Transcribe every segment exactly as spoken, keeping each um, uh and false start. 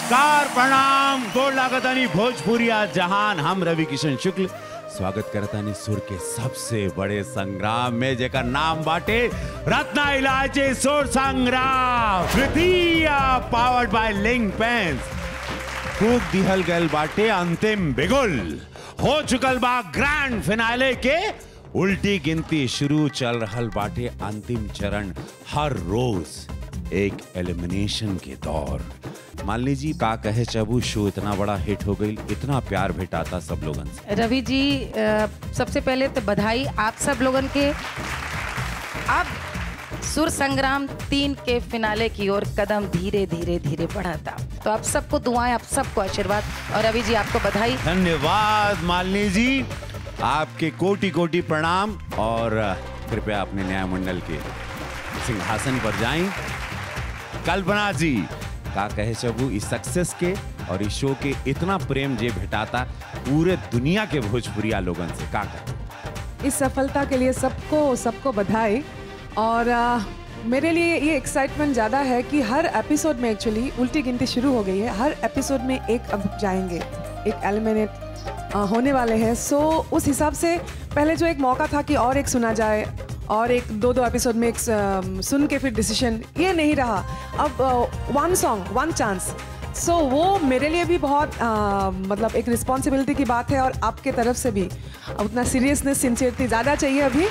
नमस्कार, प्रणाम, गोड़ लागतानी भोजपुरिया जहान। हम रवि किशन शुक्ल स्वागत करतानी सुर के सबसे बड़े संग्राम में, जेकर नाम बाटे रत्ना इलायची सुर संग्राम तृतीय, पावर्ड बाय लिंक पेंस। फूक दिहल गल बाटे अंतिम बिगुल, हो चुकल बा ग्रैंड फिनाले के उल्टी गिनती शुरू, चल रहल बाटे अंतिम चरण। हर रोज एक एलिमिनेशन के दौर। मान लीजिए का कहे चबू, शो इतना बड़ा हिट हो गई, इतना प्यार भेटाता सब लोगन से। रवि जी, सबसे पहले तो बधाई आप सब लोगन के। अब सुर संग्राम तीन के फिनाले की ओर कदम धीरे धीरे धीरे बढ़ाता, तो आप सबको दुआएं, आप सबको आशीर्वाद, और रवि जी आपको बधाई। धन्यवाद मालिनी जी, आपके कोटि कोटि प्रणाम। और कृपया अपने न्यायमंडल के सिंहासन पर जाएं। कल्पना जी, का कहे चबू इस सक्सेस के और इस शो के इतना प्रेम जे भेटाता पूरे दुनिया के भोजपुरिया लोगन से, का कहे? इस सफलता के लिए सबको सबको बधाई। और आ, मेरे लिए ये एक्साइटमेंट ज़्यादा है कि हर एपिसोड में एक्चुअली उल्टी गिनती शुरू हो गई है। हर एपिसोड में एक अब जाएंगे, एक एलिमिनेट होने वाले हैं। सो उस हिसाब से पहले जो एक मौका था कि और एक सुना जाए और एक दो दो एपिसोड में एक सुन के फिर डिसीजन, ये नहीं रहा। अब वन सॉन्ग वन चांस। सो वो मेरे लिए भी बहुत आ, मतलब एक रिस्पॉन्सिबिलिटी की बात है, और आपके तरफ से भी उतना सीरियसनेस, सिंसियरिटी ज़्यादा चाहिए अभी।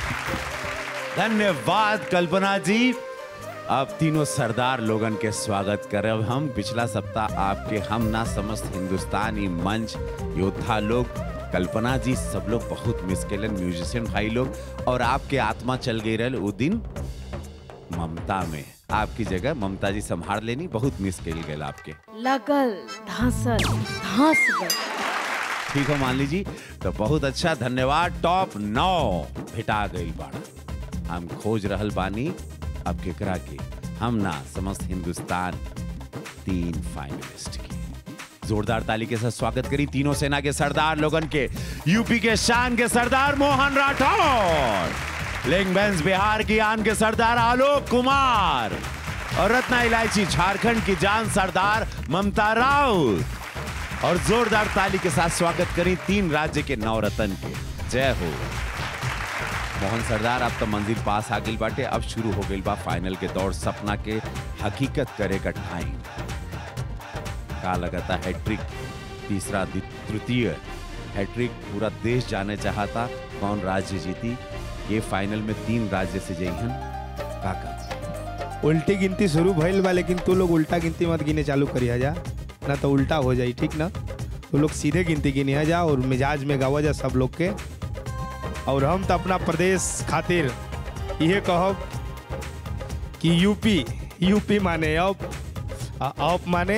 धन्यवाद कल्पना जी। अब तीनों सरदार लोगन के स्वागत करब हम। पिछला सप्ताह आपके हम ना समस्त हिंदुस्तानी मंच योद्धा लोग, कल्पना जी, सब लोग बहुत मिस केलन, म्यूजिशियन भाई लोग, और आपके आत्मा चल गई रहे वो दिन ममता में। आपकी जगह ममता जी संभाल लेनी, बहुत मिस केल गए आपके। लगल धांसल धांस गल। ठीक हो मान लीजिए, तो बहुत अच्छा, धन्यवाद। टॉप नौ भेटा गई बाड़ा। हम खोज रहल बानी अब केकरा के, हम ना समस्त हिंदुस्तान तीन फाइनलिस्ट की। जोरदार ताली के साथ स्वागत करी तीनों सेना के सरदार लोगन के। यूपी के शान के सरदार मोहन राठौर, लिंक बेंस बिहार की आन के सरदार आलोक कुमार, और रत्ना इलायची झारखंड की जान सरदार ममता राउत। और जोरदार ताली के साथ स्वागत करी तीन राज्य के नवरत्न के। जय हो मोहन सरदार। अब तो मंजिल पास आ गई बाटे, अब शुरू हो गई बा फाइनल के दौर, सपना के हकीकत करे का टाइम। का लगता हैट्रिक, तीसरा तृतीय हैट्रिक, पूरा देश जाने चाहता कौन राज्य जीती। ये फाइनल में तीन राज्य से जइहन। का का उल्टी गिनती शुरू भइल बा, लेकिन तू लोग उल्टा गिनती मत गिने चालू करिया जा, ना तो उल्टा हो जाई, ठीक ना? तू लोग सीधे गिनती गिनिया जा और मिजाज में गावा जा सब लोग के। और हम तो अपना प्रदेश खातिर यह कहब कि यूपी, यूपी माने अप, अप माने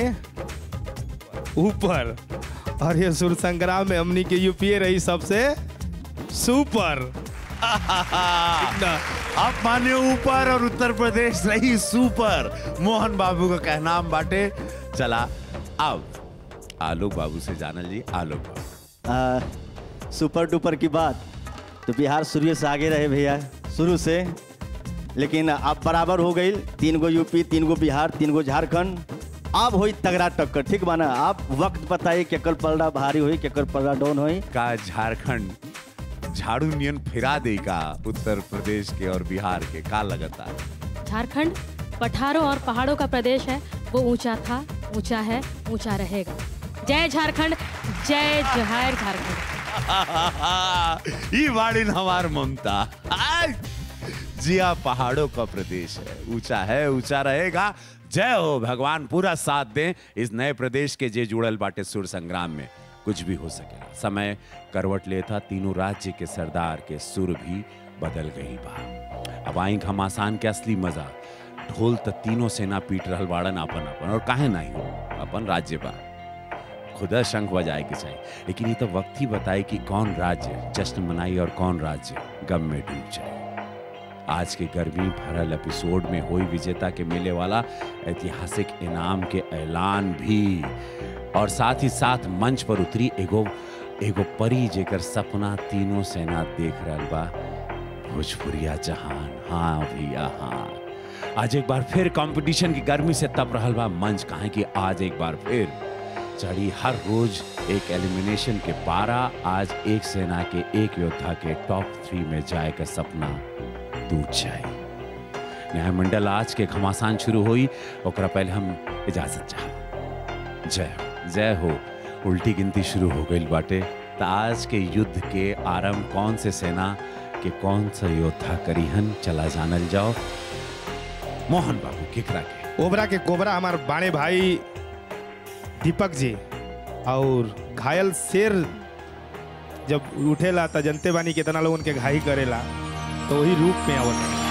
ऊपर, और ये सुर संग्राम में हमनी के यूपीए रही सबसे सुपर। अब माने ऊपर और उत्तर प्रदेश रही सुपर, मोहन बाबू का कहना बाटे। चला अब आलोक बाबू से जानल जी। आलोक बाबू, सुपर डुपर की बात तो बिहार शुरू से आगे रहे भैया, शुरू से, लेकिन अब बराबर हो गई। तीन गो यूपी, तीन गो बिहार, तीन गो झारखंड। अब हुई तगड़ा टक्कर, ठीक बाना? आप वक्त बताइए केकर पलड़ा भारी हुई, केकर पलड़ा डाउन हुई। का झारखंड झाड़ू नियन फिरा दे का उत्तर प्रदेश के और बिहार के? का लगता है झारखंड पठारों और पहाड़ों का प्रदेश है, वो ऊंचा था, ऊंचा है, ऊंचा रहेगा। जय झारखंड, जय जोहार झारखंड। ये वाड़िन हमार ममता। जिया पहाड़ों का प्रदेश है, ऊंचा है, ऊंचा रहेगा। जय हो, भगवान पूरा साथ दें इस नए प्रदेश के जे जुड़ल बाटे सुर संग्राम में। कुछ भी हो सकेला, समय करवट लेता, तीनों राज्य के सरदार के सुर भी बदल गई बा। अब आई घमासान के असली मजा। ढोल त तीनों सेना पीट रहल बाड़न अपन अपन, और काहे नहीं हो, अपन राज्य बा, खुदा शंख बजाए के चाहिए। लेकिन ये तो वक्त ही बताए कि कौन राज्य जश्न मनाई और कौन राज्य गम में डूब जाए। आज के गर्मी भरल एपिसोड में हुई विजेता के मिले वाला ऐतिहासिक इनाम के ऐलान भी, और साथ ही साथ मंच पर उतरी एगो एगो परी जेकर सपना तीनों सेना देख रहल बा, भोजपुरिया जहान। हाँ भैया हाँ, आज एक बार फिर कंपटीशन की गर्मी से तप रहल बा मंच, काहे कि आज एक बार फिर चढ़ी हर रोज एक एलिमिनेशन के पारा। आज एक सेना के एक योद्धा के टॉप थ्री में जाए का सपना टूट जाए। न्यायमंडल आज के घमासान शुरू हुई, ओकरा पहले हम इजाजत चाह। जय हो जय हो। उल्टी गिनती शुरू हो गई बाटे। तो आज के युद्ध के आरंभ कौन से सेना के कौन सा योद्धा करीहन, चला जानल जाओ। मोहन बाबू केकरा के? ओबरा के कोबरा हमार बाणे भाई दीपक जी, और घायल शेर जब उठेला तो जनते बानी कितना लोगन के घाई करेला, तो वही रूप में आवत है।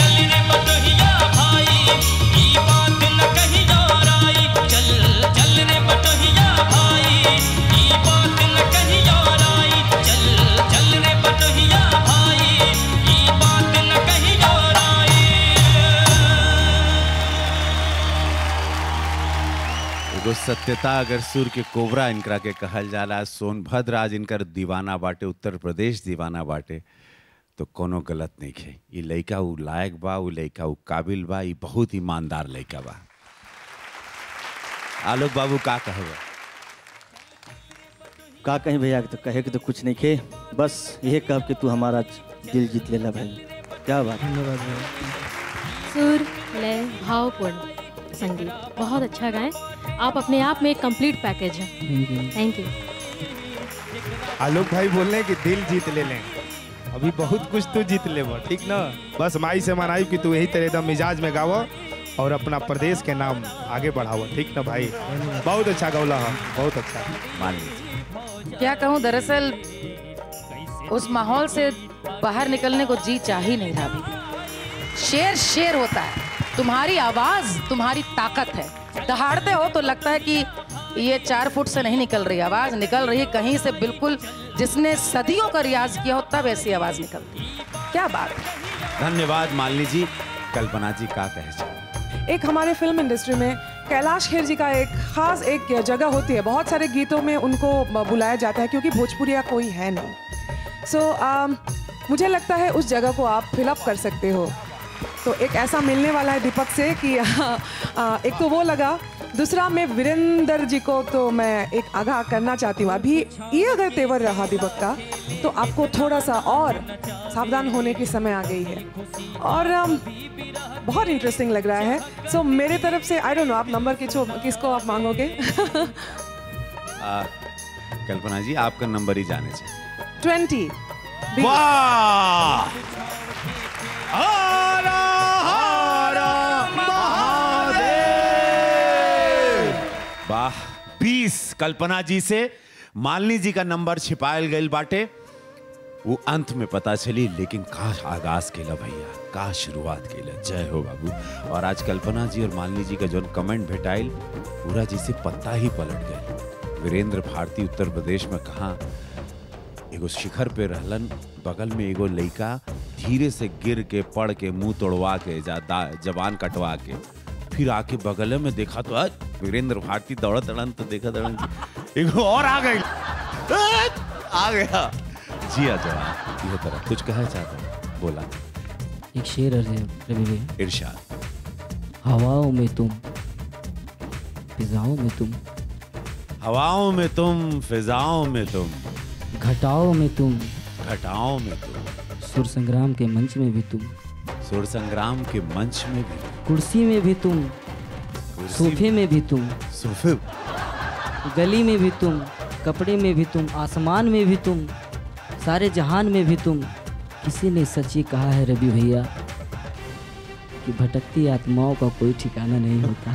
चल रे एगो सत्यता अगर सुर के कोबरा इनकरा के कहल जाला, सोनभद्र आज इनकर दीवाना बाटे, उत्तर प्रदेश दीवाना बाटे, तो कोनो गलत नहीं है। ये लड़का उ लायक बा, उ लड़का उ काबिल बा, ये बहुत ईमानदार लड़का बा। आलोक बाबू का कहबा? का कहीं भैया, तो कहे के तो कुछ नहीं खे, बस यही कह कि तू हमारा दिल जीत लेला भाई। क्या बात। धन्यवाद भाई। सुर, लय, भावपूर्ण संगीत बहुत अच्छा गाएं। आप अपने आप में एक कंप्लीट पैकेज हैं। Thank you. आलोक भाई बोल रहे हैं कि दिल जीत ले लें, अभी बहुत कुछ तू जीत ले वो, ठीक ना। बस माई से मनाई कि तू यही तरह एकदम मिजाज में गावो और अपना प्रदेश के नाम आगे बढ़ाओ, ठीक ना भाई। बहुत अच्छा गौला है, बहुत अच्छा। मान लीजिए क्या कहूँ, दरअसल उस माहौल से बाहर निकलने को जी चाह ही नहीं रहा अभी। शेर शेर होता है, तुम्हारी आवाज तुम्हारी ताकत है। दहाड़ते हो तो लगता है कि ये चार फुट से नहीं निकल रही, आवाज निकल रही है कहीं से, बिल्कुल जिसने सदियों का रियाज किया हो तब ऐसी आवाज निकलती है। क्या बात है। धन्यवाद मालिनी जी। कल्पना जी का कहे? एक हमारे फिल्म इंडस्ट्री में कैलाश खेर जी का एक खास एक जगह होती है, बहुत सारे गीतों में उनको बुलाया जाता है क्योंकि भोजपुरिया कोई है नहीं। सो so, uh, मुझे लगता है उस जगह को आप फिलअप कर सकते हो। तो एक ऐसा मिलने वाला है दीपक से कि आ, आ, एक तो वो लगा, दूसरा मैं वीरेंद्र जी को तो मैं एक आगाह करना चाहती हूँ, अभी ये अगर तेवर रहा दीपक का तो आपको थोड़ा सा और सावधान होने की समय आ गई है। और आ, बहुत इंटरेस्टिंग लग रहा है। सो so, मेरे तरफ से आई डोंट नो आप नंबर किसको किसको आप मांगोगे? आ, कल्पना जी आपका नंबर ही जाने चाहिए। ट्वेंटी। वाह! हर हर महादेव! वाह! बीस कल्पना जी से मालिनी जी का नंबर छिपायल गई बाटे, वो अंत में पता चली, लेकिन का आगाज केला भैया, का शुरुआत केला। जय हो बाबू। और आज कल्पना जी और मालिनी जी का जो कमेंट भेटाइल, पूरा जैसे पत्ता ही पलट गए। वीरेंद्र भारती उत्तर प्रदेश में कहा एगो शिखर पे रहलन, बगल में एगो लड़का धीरे से गिर के पड़ के मुंह तोड़वा के जबान कटवा के फिर आके बगल में देखा तो वीरेंद्र भारती दौड़त अड़न तो देखा दड़न एगो और आ गई, आ गया जिया जवान। ये तरह कुछ कहना चाहता बोला। एक शेर है रवि भैया। इरशाद। हवाओं में तुम, फिजाओं में तुम, हवाओं में तुम, फिजाओं में तुम, घटाओं में तुम, घटाओं में तुम, सुर संग्राम के मंच में भी तुम, सुर संग्राम के मंच में भी, कुर्सी में भी तुम, सोफे में भी तुम, सोफे, गली में भी तुम, कपड़े में भी तुम, आसमान में भी तुम, सारे जहान में भी तुम। किसी ने सच ही कहा है रवि भैया कि भटकती आत्माओं का कोई ठिकाना नहीं होता।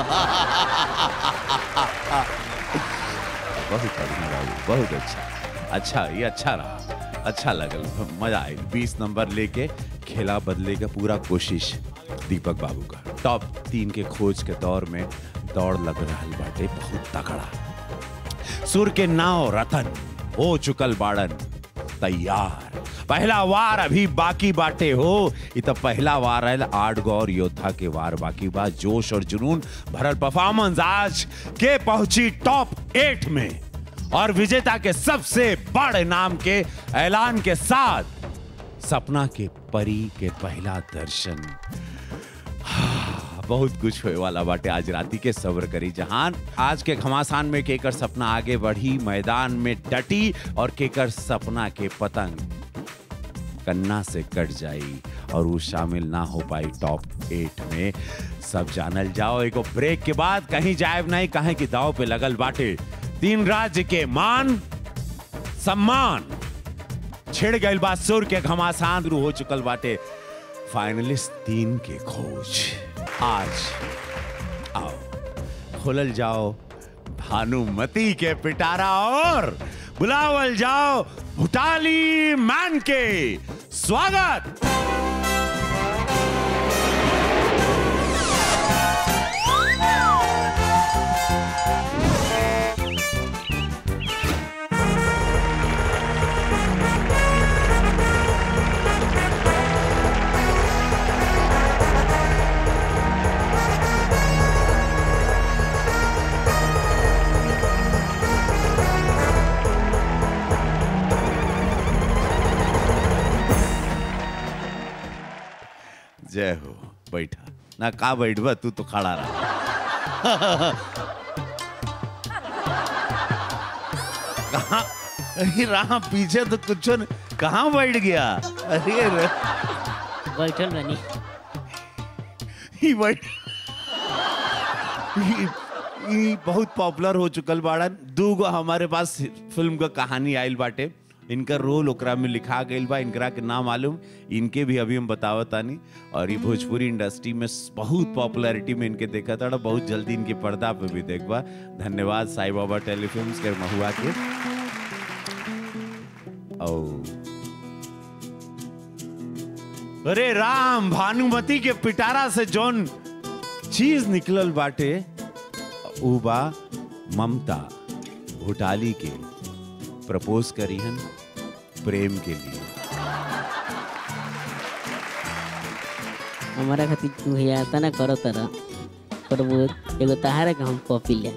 बहुत बढ़िया, बहुत अच्छा। अच्छा, ये अच्छा रहा, अच्छा लगल, मजा आई। बीस नंबर लेके खेला बदले का पूरा कोशिश दीपक बाबू का। टॉप तीन के खोज के दौर में दौड़ लग रहा बाटे बहुत तगड़ा। सुर के नाव रतन हो चुकल बाड़न तैयार, पहला वार अभी बाकी बाटे हो। ये तो पहला वार है, आठ गौर योद्धा के वार बाकी बा। जोश और जुनून भरल परफॉर्मेंस आज के पहुंची टॉप एट में, और विजेता के सबसे बड़े नाम के ऐलान के साथ सपना के परी के पहला दर्शन। बहुत कुछ होने वाला बाटे आज राती के, सब्र करी जहान। आज के घमासान में केकर सपना आगे बढ़ी, मैदान में डटी, और केकर सपना के पतंग कन्ना से कट जाई और वो शामिल ना हो पाई टॉप एट में। सब जानल जाओ एगो ब्रेक के बाद, कहीं जायब नहीं, कहें कि दाव पे लगल बाटे तीन राज्य के मान सम्मान। छिड़ गई बात सुर के घमासान, रू हो चुकल बाटे फाइनलिस्ट तीन के खोज। आज आओ खोलल जाओ भानुमति के पिटारा और बुलावल जाओ भुटाली मैन के। स्वागत। जय हो। बैठा ना का बैठबा, तू तो खड़ा रहा। कहाँ अरे रहा पीछे तो कुछ नहीं, कहाँ बैठ गया? अरे रे बैठल बनी ही बैठ ई- ई बहुत पॉपुलर हो चुकल बाड़ा। दू गो हमारे पास फिल्म का कहानी आयल बाटे, इनका रोल ओकरा में लिखा गईल बा, इनकरा के नाम मालूम, इनके भी अभी हम बतावतानी। और ये भोजपुरी इंडस्ट्री में बहुत पॉपुलैरिटी में इनके देखा था, बहुत जल्दी इनके पर्दा पे भी देखबा। धन्यवाद साई बाबा टेलीफिल्म्स के महुआ के। ओ अरे राम, भानुमति के पिटारा से जौन चीज निकलल बाटे उ बा ममता घोटाली के प्रपोज करीहन प्रेम के लिए। हमारा खातिर तू भैया तना करो तरह प्रबोध एगो तहारा के हम कॉपी ले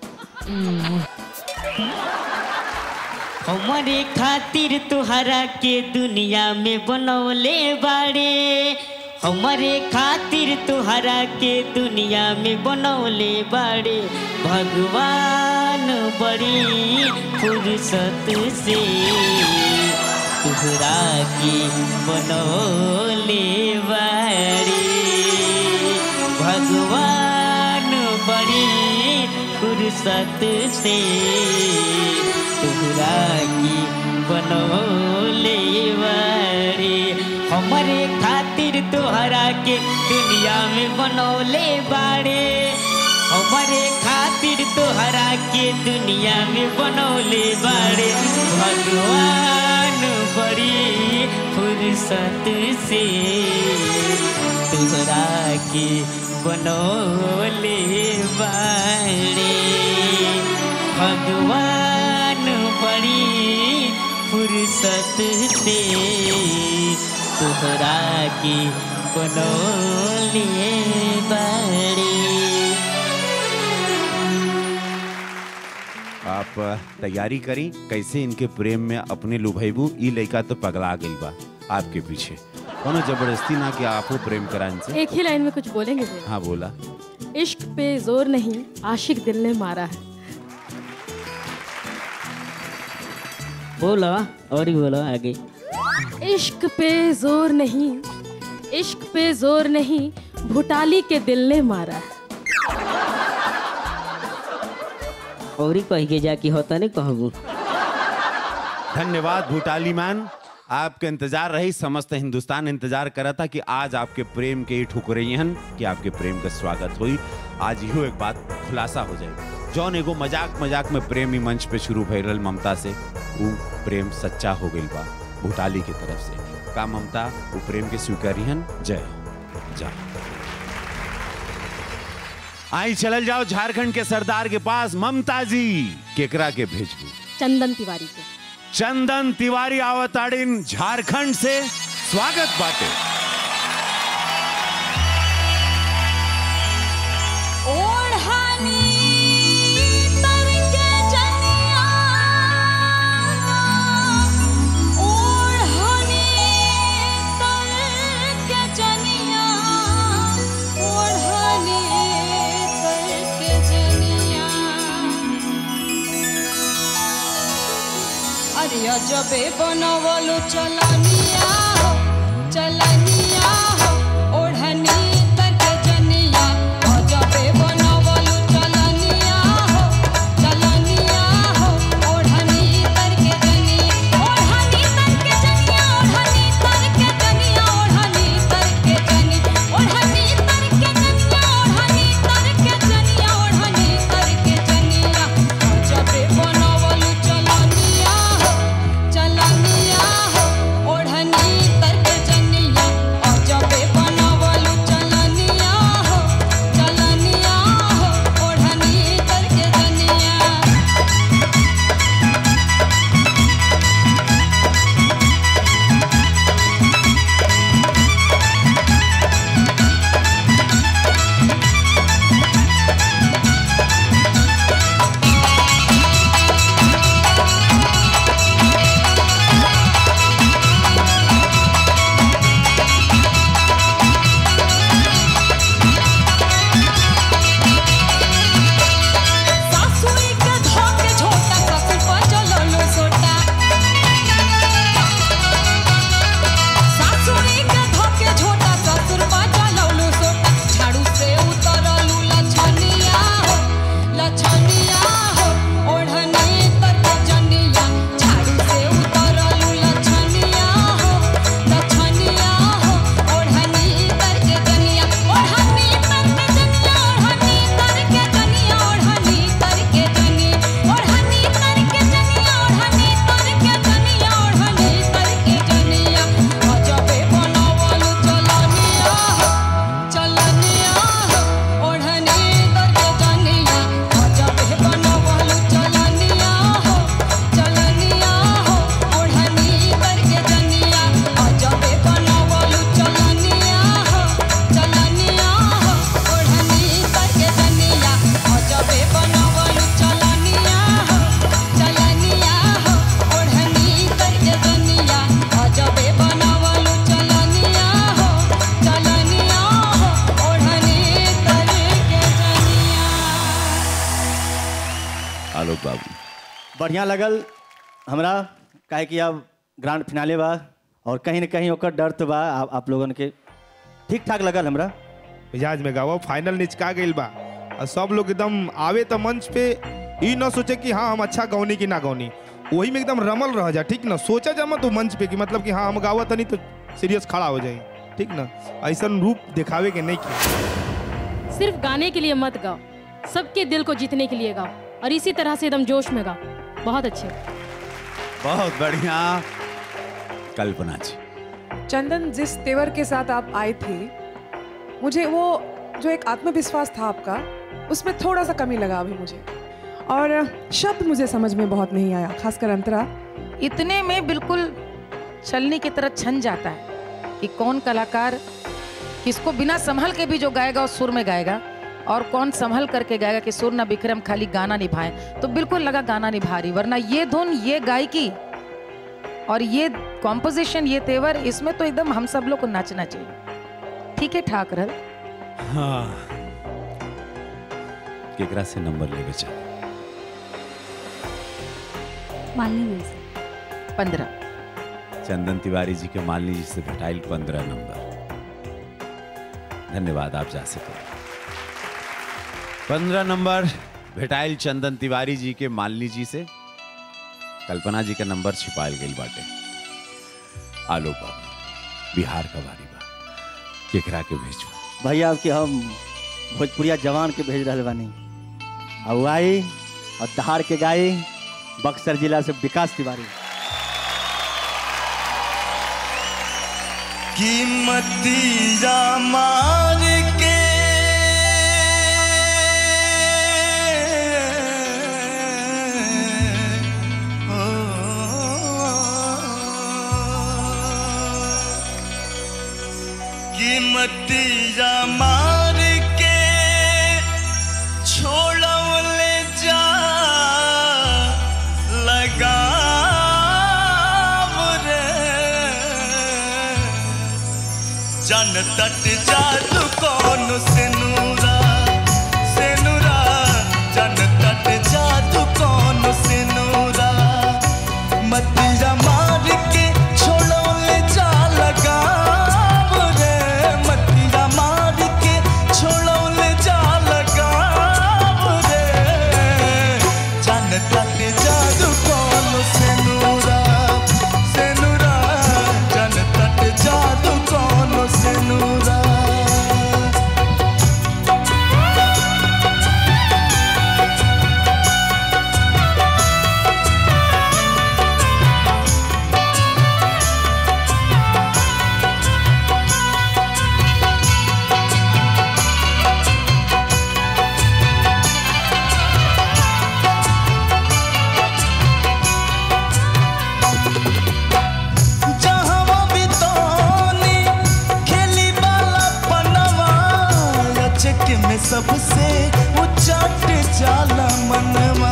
हमारे खातिर तुहरा के दुनिया में बनौले बाड़े, हमारे खातिर तुहरा के दुनिया में बनौले बाड़े भगवान बड़ी फुर्सत से तुहरा के बनौले बाड़े भगवान बड़ी फुर्सत से तुहरा की बनौले बाड़े। हमारे खातिर तुहरा के दुनिया में बनौले बाड़े, हमारे खातिर तुहरा के दुनिया में बनौले बाड़े भगवान बड़ी फुर्सत से तुहरा के बनौले बाड़े भगवान बड़ी फुर्सत से तुहरा की बनौले बाड़े। आप तैयारी करी कैसे इनके प्रेम में अपने लुभाइबू। ई लड़का तो पगला गई बा आपके पीछे, कोनो जबरदस्ती ना कि आपको प्रेम करा इनसे। एक ही लाइन में कुछ बोलेंगे भैया? हाँ बोला। इश्क पे जोर नहीं आशिक दिल ने मारा है। बोला और ही बोला आगे। इश्क पे जोर नहीं, इश्क पे जोर नहीं भुटाली के दिल ने मारा है। और ही कह के जाके होता नहीं कहबू। धन्यवाद भूटाली मैन, आपका इंतजार रही, समस्त हिंदुस्तान इंतजार करा था कि आज आपके प्रेम के ठुकरैयन कि आपके प्रेम का स्वागत हुई। आज यो एक बात खुलासा हो जाए, जौन एगो मजाक मजाक में प्रेमी मंच पे शुरू भइल ममता से, वो प्रेम सच्चा हो गई बा भूटाली की तरफ से। का ममता वो प्रेम के स्वीकारिहन? जय हो। जा आई चलल जाओ झारखंड के सरदार के पास। ममता जी केकरा के भेजबू? चंदन तिवारी के। चंदन तिवारी आवताड़िन झारखंड से, स्वागत बाटे। जबे बनवलो चलनिया हो चलनिया हो ओढ़नी तक जनिया हो जबे बनवलो चलनिया हो चलनिया हो ओढ़नी तक जनिया ओढ़नी तक जनिया ओढ़नी तक जनिया ओढ़नी तक जनिया ओढ़नी तक जनिया ओढ़नी तक जनिया ओढ़नी तक जनिया हो जबे बनवलो चलनिया हो चलनिया हो ओढ़नी तक जनिया और जबे आलोक बाबू बढ़िया लगल हमरा, काहे कि अब ग्रांड फिनाले बा और कहीं न कहीं ओकर डर तो बा। आप, आप लोगन के ठीक ठाक लगल हमरा। मिजाज में गावा, फाइनल निचका गइल बा और सब लोग एकदम आवे तो मंच पे ई न सोचे कि हाँ हम अच्छा गौनी कि ना गौनी, वही में एकदम रमल रह जा, ठीक ना। सोचा जा मत तो मंच पे कि मतलब कि हाँ हम गावा तो नहीं तो सीरियस खड़ा हो जाए, ठीक ना। ऐसा रूप दिखावे के नहीं किया। सिर्फ गाने के लिए मत गाओ, सबके दिल को जीतने के लिए गाओ और इसी तरह से एकदम जोश में गाओ। बहुत अच्छे, बहुत बढ़िया। कल्पना जी, चंदन, जिस तेवर के साथ आप आए थे, मुझे वो जो एक आत्मविश्वास था आपका, उसमें थोड़ा सा कमी लगा अभी मुझे। और शब्द मुझे समझ में बहुत नहीं आया, खासकर अंतरा। इतने में बिल्कुल छलनी की तरह छन जाता है कि कौन कलाकार किसको बिना संभल के भी जो गाएगा वो सुर में गाएगा, और कौन संभल करके गाएगा कि सुर ना बिखरे, हम खाली गाना निभाएं। तो बिल्कुल लगा गाना निभा रही, वरना ये धुन, ये गायकी और ये कॉम्पोजिशन, ये तेवर, इसमें तो एकदम हम सब लोग को नाचना चाहिए। ठीक है, ठाक रह। हाँ, केकरा से नंबर ले बेचा? मालनी में से पंद्रह। चंदन तिवारी जी के मालनी जी से भेटाइल पंद्रह नंबर। धन्यवाद, आप जा सके। पंद्रह नंबर भेटाइल चंदन तिवारी जी के मालनी जी से। कल्पना जी का नंबर छिपायल गई बाटे। आलोक बाबू, बिहार का बारी बा, केकरा के भेजो? भैया अब कि हम भोजपुरिया जवान के भेज रहे बानी, और आई और दहाड़ के गाई बक्सर जिला से विकास तिवारी। कीमतिया मार के कीमतिया मार के छोड़वले जा लगा जन तट जादू कौन से नूरा से नूरा, जन तट जादू कौन से नूरा, मतिया मार के छोड़ो ले जा लगा रे, मतिया मार के छोड़ो ले जा लगा रे, जन तट जादू कौन से नूरा से नूरा, जन तट जादू कौन से नूरा। में सबसे ऊंचा जाला मनवा,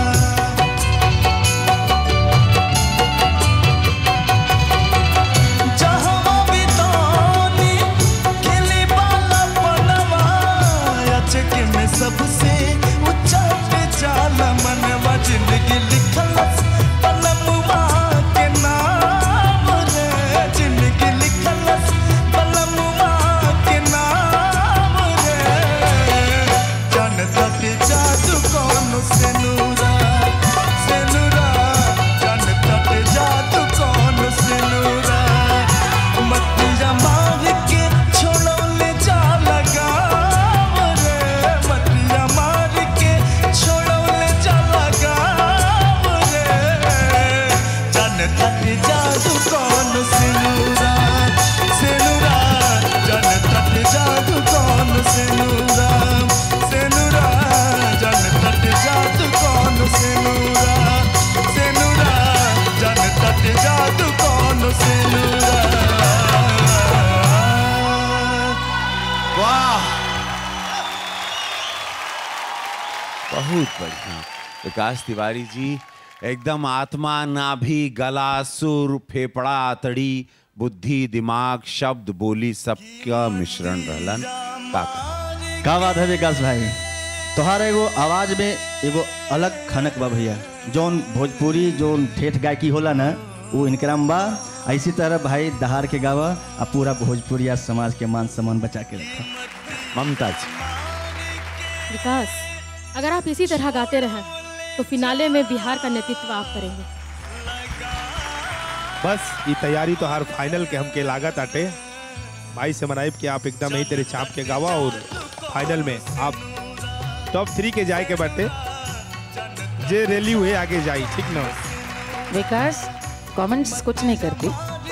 जहाँ भी तानी खेली बाला बनवा, अचक में सबसे ऊंचा जाला मनवा, जिंदगी लिखल पलमुआ के नाम रे, जिंदगी लिखल पलमुआ के नाम रे, जन तट जादू कौन से नूरा से नूरा, जन तट जादू कौन से नूरा, मतिया मार के छोड़ो ले जा लगा रे, मतिया मार के छोड़ो ले जा लगा रे, जन तट जादू कौन से नूरा से नूरा, जन तट जादू कौन से नूरा से नूरा, जन तट जादू कौन से नूरा से नूरा, जन तट जादू कौन से नूरा। वाह, बहुत बढ़िया। विकास तिवारी जी एकदम आत्मा, नाभि, गला, सुर, फेफड़ा, आतड़ी, बुद्धि, दिमाग, शब्द, बोली सबका मिश्रण रहलन। काका क्या बात है विकास भाई, तोहार एगो आवाज में एगो अलग खनक बा भैया। जौन भोजपुरी जौन ठेठ गायकी होला ना वो इनकरा में बा। इसी तरह भाई दहाड़ के गावा और पूरा भोजपुरिया समाज के मान सम्मान बचा के रखा। ममता जी। विकास, अगर आप इसी तरह गाते रहें तो फिनाले में बिहार का नेतृत्व आप करेंगे। बस ये तैयारी तो हर फाइनल के हमके लागत आटे भाई से मनाइब कि आप एकदम ही तेरे चाप के गावा और फाइनल में आप टॉप थ्री के जाए के बाटे जे रैली हुए आगे जाई, ठीक ना? विकास कमेंट्स कुछ नहीं करती।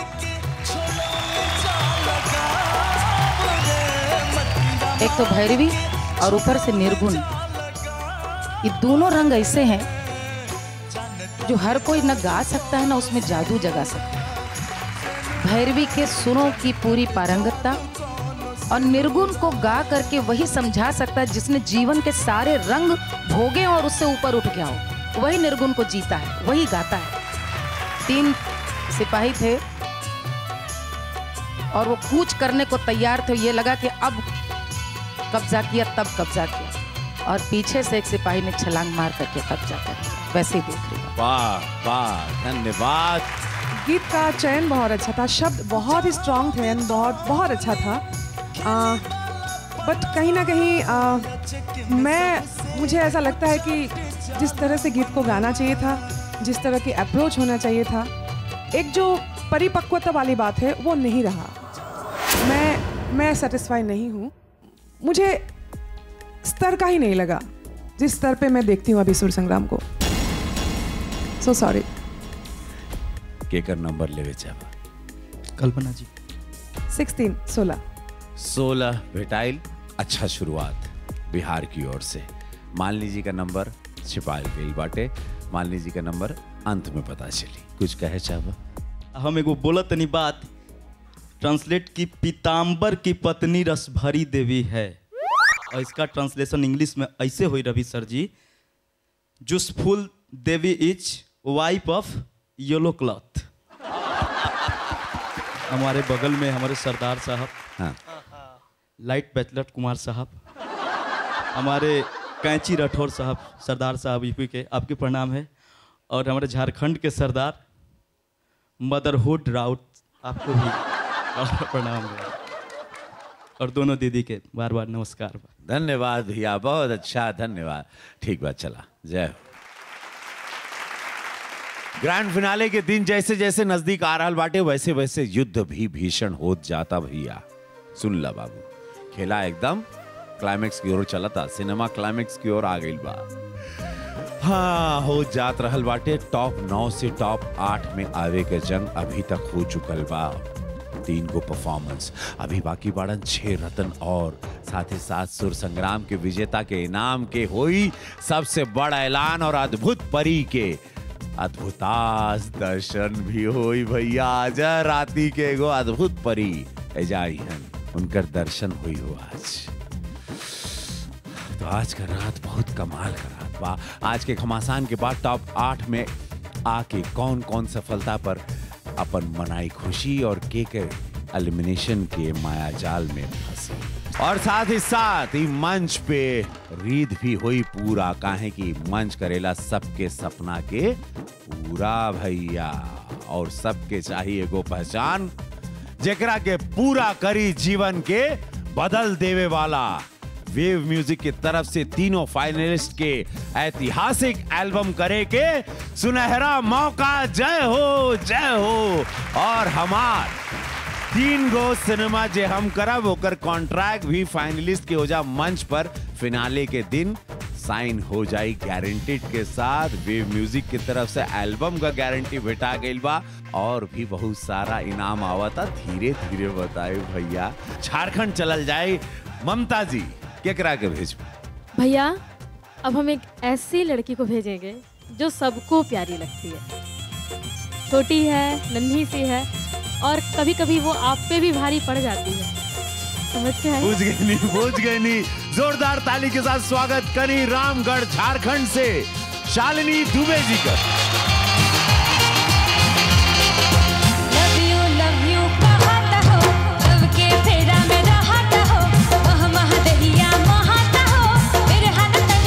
एक तो भैरवी और ऊपर से निर्गुण, ये दोनों रंग ऐसे हैं जो हर कोई न गा सकता है ना उसमें जादू जगा सकता है। भैरवी के सुरों की पूरी पारंगतता और निर्गुण को गा करके वही समझा सकता है जिसने जीवन के सारे रंग भोगे और उससे ऊपर उठ गया हो, वही निर्गुण को जीता है, वही गाता है। तीन सिपाही थे और वो कूच करने को तैयार थे। ये लगा कि अब कब्जा किया तब कब्जा किया और पीछे से एक सिपाही ने छलांग मार करके कब्जा कर लिया। वैसे ही देख रही हूँ। वाह वाह, धन्यवाद। गीत का चयन बहुत अच्छा था, शब्द बहुत ही स्ट्रॉन्ग थे, बहुत बहुत अच्छा था। बट कहीं ना कहीं आ, मैं मुझे ऐसा लगता है कि जिस तरह से गीत को गाना चाहिए था, जिस तरह की अप्रोच होना चाहिए था, एक जो परिपक्वता वाली बात है वो नहीं रहा। मैं मैं सेटिस्फाई नहीं हूँ। मुझे स्तर का ही नहीं लगा जिस स्तर पे मैं देखती हूँ अभी सुर संग्राम को। So sorry. केकर नंबर लेवे चाहबा? कल्पना जी। सिक्सटीन सोलह सोलह भेटाइल। अच्छा शुरुआत बिहार की ओर से। मालिनी जी का नंबर छिपाइल गई बाटे। मालिनी जी का नंबर अंत में पता चली। कुछ कहे चाहबा? हम एगो बोलत तनी बात ट्रांसलेट की पीताम्बर की पत्नी रसभरी देवी है और इसका ट्रांसलेशन इंग्लिश में ऐसे हुई रवि सर जी, जूसफुल Devi is wife of yellow cloth. हमारे बगल में हमारे सरदार साहब, हाँ। लाइट बैचलर कुमार साहब, हमारे कैंची राठौर साहब, सरदार साहब यूपी के, आपके प्रणाम है। और हमारे झारखंड के सरदार मदरहुड राउत, आपको भी प्रणाम है। और दोनों दीदी के बार बार नमस्कार। धन्यवाद भैया, बहुत अच्छा, धन्यवाद। ठीक बात, चला जय हो। ग्रैंड फिनाले के दिन जैसे जैसे नजदीक आ रहा बाटे वैसे वैसे युद्ध भी भीषण हो जाता भैया। सुन ला बाबू, खेला एकदम क्लाइमेक्स की ओर चला था, सिनेमा क्लाइमेक्स की ओर आ गई बा। हाँ, हो जात रहल बाटे। टॉप नौ से टॉप आठ में आवे के जंग अभी तक हो चुकल बा। तीन को परफॉर्मेंस अभी बाकी बाड़न, छह रतन और साथ ही साथ सुर संग्राम के विजेता के इनाम के होई सबसे बड़ा ऐलान और अद्भुत परी के अद्भुतास दर्शन भी होई भैया। आज राती के एगो अद्भुत परी एजाई हन, उनकर दर्शन हुई हो आज। तो आज का रात बहुत कमाल का रात बा। आज के घमासान के बाद टॉप आठ में आके कौन कौन सफलता पर अपन मनाई खुशी और के के एलिमिनेशन के माया जाल में फंसी। और साथ ही साथ ही मंच पे रीत भी हुई पूरा, काहे की मंच करेला सबके सपना के पूरा भैया। और सबके चाहिए एगो पहचान जेकरा के पूरा करी जीवन के बदल देवे वाला। वेव म्यूजिक की तरफ से तीनों फाइनलिस्ट के ऐतिहासिक एल्बम करे के सुनहरा मौका। जय हो जय हो। और हमार तीन गो सिनेमा जे हम करब ओकर कॉन्ट्रैक्ट भी फाइनलिस्ट के हो जा मंच पर फिनाले के दिन साइन हो जाई गारंटीड के साथ। वेव म्यूजिक की तरफ से एल्बम का गारंटी भेटा गई बा और भी बहुत सारा इनाम आवता। धीरे धीरे बताए भैया। झारखंड चलल जाए। ममता जी केकरा के भेज भैया? अब हम एक ऐसी लड़की को भेजेंगे जो सबको प्यारी लगती है। छोटी है, नन्ही सी है और कभी कभी वो आप पे भी भारी पड़ जाती है। समझ के आए? पूछ गई नहीं, पूछ गई नहीं। जोरदार ताली के साथ स्वागत करी रामगढ़ झारखंड से शालिनी दुबे जी का। लव यू लव यू कहता हो, लव के फेरा में रहता हो, मह मह दहिया महता हो, मेरे हाथ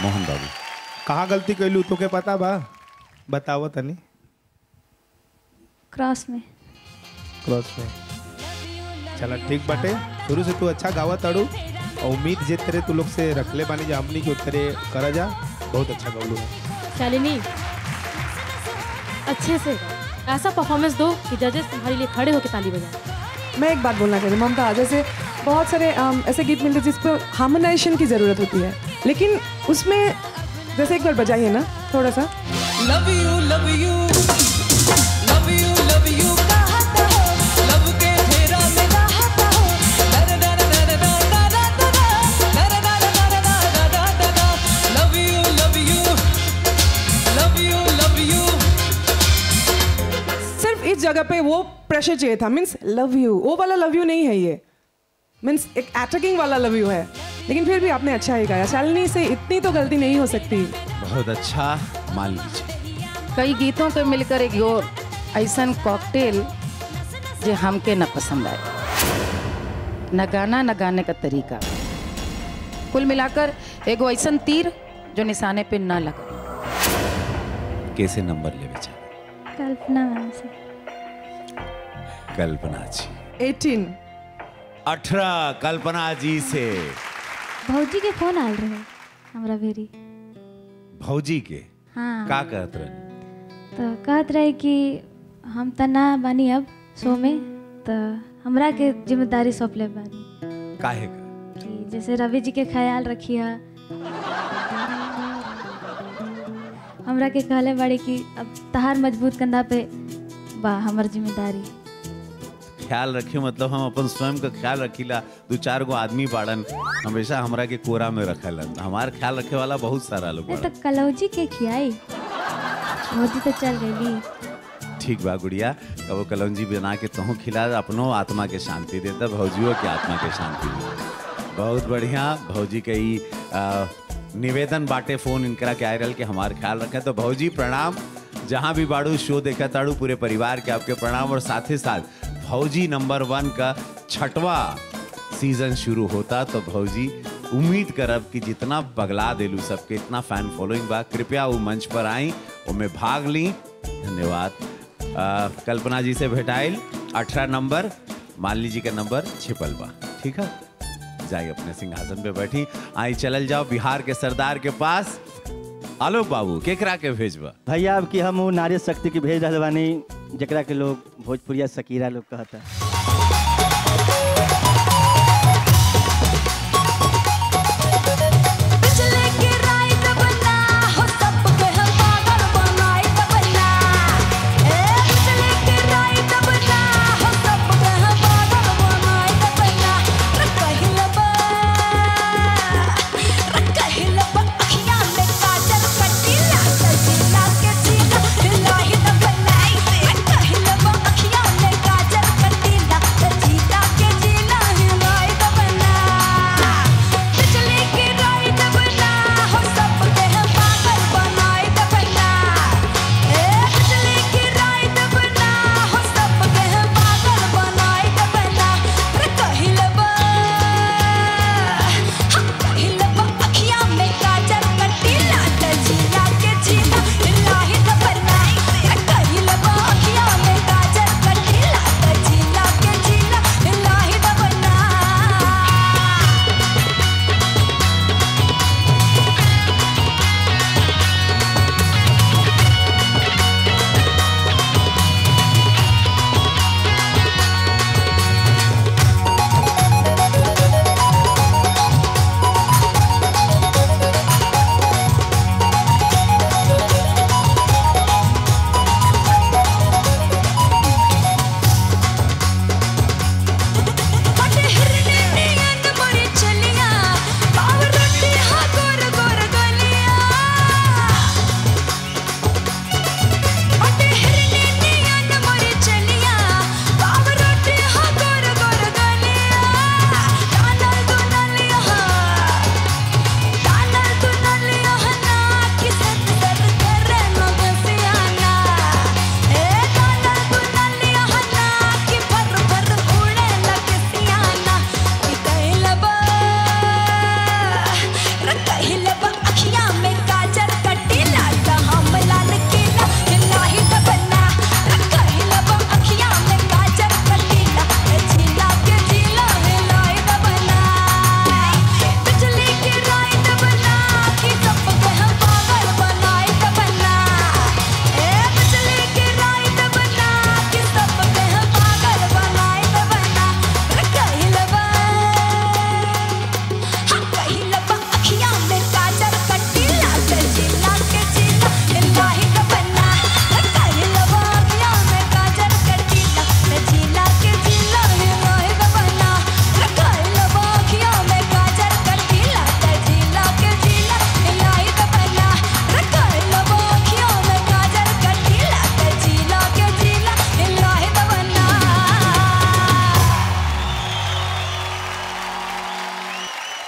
मोहन बाबू कहाँ गलती कैलू तो के पता बा? बताओ तनी। क्रॉस में। क्रॉस में। चला ठीक बाटे, शुरू से तू अच्छा गावा ताड़ू और उम्मीद जे तेरे तू लोग से रखले बानी जा हमनी के तेरे करा जा, बहुत अच्छा गावलू है। शालिनी अच्छे से गाओ, ऐसा परफॉर्मेंस दो कि जजेस तुम्हारे लिए खड़े होकर ताली बजाएं। मैं एक बात बोलना चाहती हूँ ममता, जैसे बहुत सारे um, ऐसे गीत मिलते हैं जिस पर हार्मोनाइजेशन की ज़रूरत होती है, लेकिन उसमें जैसे एक बार बजाइए ना थोड़ा सा। Love you love you love you love you कहता हो, लव के फेरा में रहता हो, दर दर दर दर दर दर दर दर दर दर दर, love you love you love you love you. सिर्फ इस जगह पे वो प्रेशर चाहिए था, मीन्स लव यू, वो वाला लव यू नहीं है ये, मीन्स एक अटैकिंग वाला लव यू है, लेकिन फिर भी आपने अच्छा ही गाया। शालिनी से इतनी तो गलती नहीं हो सकती। बहुत अच्छा, मान लीजिए। कई गीतों के मिलकर एक और ऐसा कॉकटेल जो हमके न पसंद आए, न गाना न गाने का तरीका, कुल मिलाकर एक ऐसा तीर जो निशाने पे ना लगा। कैसे नंबर ले बेचा? कल्पना मैम से। कल्पना जी अठारह अठारह कल्पना जी से। भौजी के फोन आल रहे हमरा भेरी। भौजी के हाँ का कहत रहे? तो कहत रहे कि हम त ना बानी अब शो में, तो हमरा के जिम्मेदारी सौंपले बानी काहे का? कि जैसे रवि जी के ख्याल रखिए, हमरा के कहले बाड़ी कि अब तहार मजबूत कंधा पे बा हमर जिम्मेदारी। ख्याल रखियो मतलब हम अपन स्वयं का ख्याल रखीला, दो चार गो आदमी बाड़न हमेशा हमरा के कोरा में रखलन, हमार ख्याल रखे वाला बहुत सारा लोग नहीं बाड़न। तो कलौजी के खियाई, भौजी तो चल गई। ठीक बा गुड़िया, कबो कलौंजी बना के तोहू खिला, अपनो आत्मा के शांति देता, भौजियों के आत्मा के शांति देता। बहुत बढ़िया। भौजी के ई आ, निवेदन बाटे फोन इनकरा के आयरल के हमार ख्याल रखे। तो भौजी प्रणाम, जहाँ भी बाड़ू शो देखा ताड़ू, पूरे परिवार के आपके प्रणाम। और साथ ही साथ भौजी नंबर वन का छठवा सीजन शुरू होता, तो भौजी उम्मीद करब कि जितना पगला दिलू सबके, इतना फैन फॉलोइंग बा, कृपया वो मंच पर आई, उनमें भाग ली। धन्यवाद। आ, कल्पना जी से भेटाइल अठारह नंबर, माली जी का नंबर छिपल बा, ठीक है? जाइए अपने सिंहासन पे बैठी। आई चलल जाओ बिहार के सरदार के पास। आलोक बाबू केकरा के भेजबा? भैया अब कि हम वो नारी शक्ति की भेज रहे बानी, जकरा के लोग भोजपुरिया शकीरा लोग कहता है। कहिला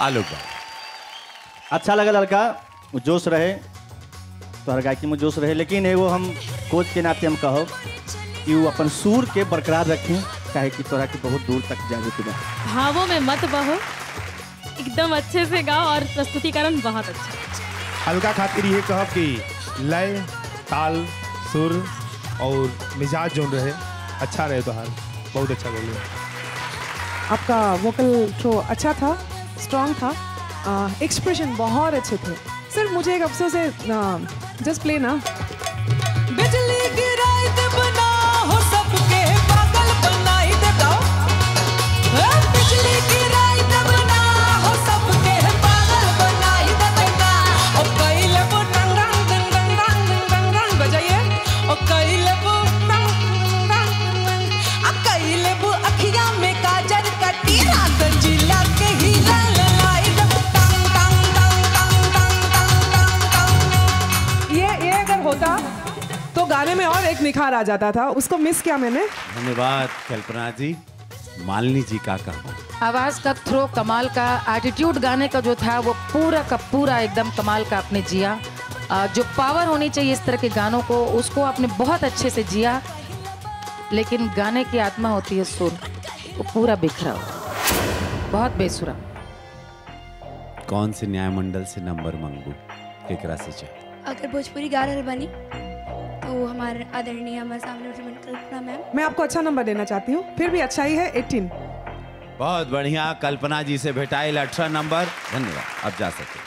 आलोक भाई अच्छा लगा लड़का, जोश रहे तोहर गायकी में जोश रहे, लेकिन एगो हम कोच के नाते हम कहो कि वो अपन सुर के बरकरार रखें, काहे कि तोरा के बहुत दूर तक जाने के बाद भावों में मत बहो, एकदम अच्छे से गाओ और प्रस्तुतिकरण बहुत अच्छा। हल्का खातिर ये कहब कि लय, ताल, सुर और मिजाज जो रहे अच्छा रहे तो हाल बहुत अच्छा बोलिए। आपका वोकल थ्रो अच्छा था, स्ट्रांग था, एक्सप्रेशन बहुत अच्छे थे। सिर्फ मुझे एक अफसोस है, जस्ट प्ले ना। बिजली गिराई दे बना हो सबके पागल बनाई दे दो, बिजली गिराई दे बना हो सबके पागल बनाई दे दो। ओ कइले बो टंग रंग रंग रंग रंग रंग रंग बजाइए, ओ कइले बो टंग रंग रंग, आ कइले बो अखियां में काजल कटी रात जिला के हीरा लाई दे टंग टंग टंग टंग टंग टंग टंग। ये ये अगर होता तो गाने में और एक निखार आ जाता था, उसको मिस किया मैंने। धन्यवाद कल्पना जी। मालिनी जी का कहना। आवाज का थ्रो कमाल का, एटीट्यूड गाने का जो था वो पूरा का पूरा एकदम कमाल का आपने जिया। आ, जो पावर होनी चाहिए इस तरह के गानों को, उसको आपने बहुत अच्छे से जिया। लेकिन गाने की आत्मा होती है सुर, वो पूरा बिखरा हुआ, बहुत बेसुरा। कौन से न्याय मंडल से नंबर मंगू, केकरा से चाहे? अगर भोजपुरी गा रहल बानी तो हमारे आदरणीय हमारे सामने कल्पना मैम। मैं आपको अच्छा नंबर देना चाहती हूँ, फिर भी अच्छा ही है, अठारह। बहुत बढ़िया, कल्पना जी से भेटाइल अठारह नंबर। धन्यवाद, अब जा सके।